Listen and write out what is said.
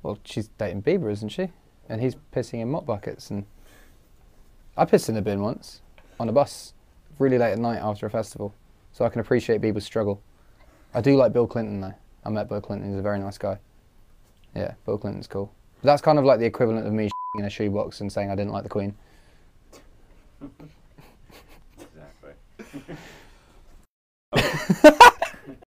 Well, she's dating Bieber, isn't she? And he's pissing in mop buckets. And I pissed in a bin once on a bus, really late at night after a festival. So I can appreciate Bieber's struggle. I do like Bill Clinton though. I met Bill Clinton. He's a very nice guy. Yeah, Bill Clinton's cool. But that's kind of like the equivalent of me in a shoebox and saying I didn't like the Queen. Exactly.